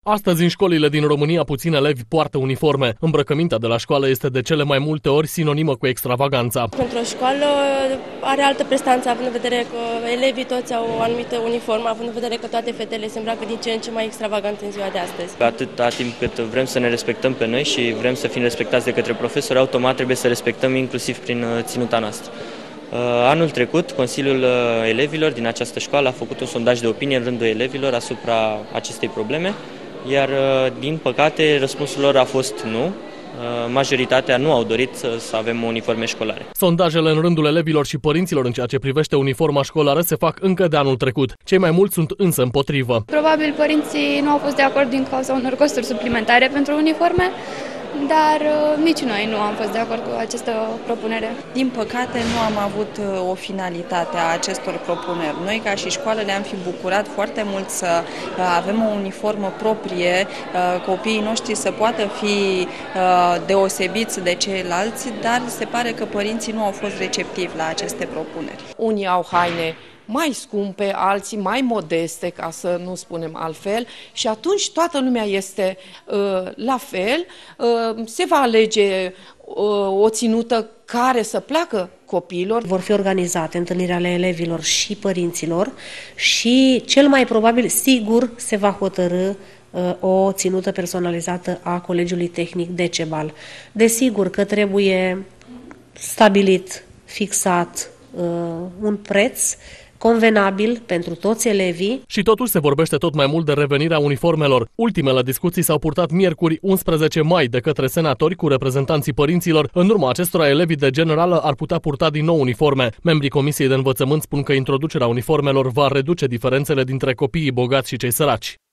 Astăzi, în școlile din România, puțini elevi poartă uniforme. Îmbrăcămintea de la școală este de cele mai multe ori sinonimă cu extravaganța. Pentru o școală are altă prestanță, având în vedere că elevii toți au o anumită uniformă, având în vedere că toate fetele se îmbracă din ce în ce mai extravagant în ziua de astăzi. Atâta timp cât vrem să ne respectăm pe noi și vrem să fim respectați de către profesori, automat trebuie să respectăm inclusiv prin ținuta noastră. Anul trecut, Consiliul Elevilor din această școală a făcut un sondaj de opinie în rândul elevilor asupra acestei probleme, iar, din păcate, răspunsul lor a fost nu. Majoritatea nu au dorit să avem uniforme școlare. Sondajele în rândul elevilor și părinților în ceea ce privește uniforma școlară se fac încă de anul trecut. Cei mai mulți sunt însă împotrivă. Probabil părinții nu au fost de acord din cauza unor costuri suplimentare pentru uniforme, dar nici noi nu am fost de acord cu această propunere. Din păcate, nu am avut o finalitate a acestor propuneri. Noi, ca și școală, ne-am fi bucurat foarte mult să avem o uniformă proprie, copiii noștri să poată fi deosebiți de ceilalți, dar se pare că părinții nu au fost receptivi la aceste propuneri. Unii au haine mai scumpe, alții mai modeste, ca să nu spunem altfel, și atunci toată lumea este la fel, se va alege o ținută care să placă copiilor. Vor fi organizate întâlniri ale elevilor și părinților și cel mai probabil, sigur, se va hotărî o ținută personalizată a Colegiului Tehnic Decebal. Desigur că trebuie stabilit, fixat un preț convenabil pentru toți elevii. Și totuși se vorbește tot mai mult de revenirea uniformelor. Ultimele discuții s-au purtat miercuri 11 mai de către senatori cu reprezentanții părinților. În urma acestora, elevii de generală ar putea purta din nou uniforme. Membrii Comisiei de Învățământ spun că introducerea uniformelor va reduce diferențele dintre copiii bogați și cei săraci.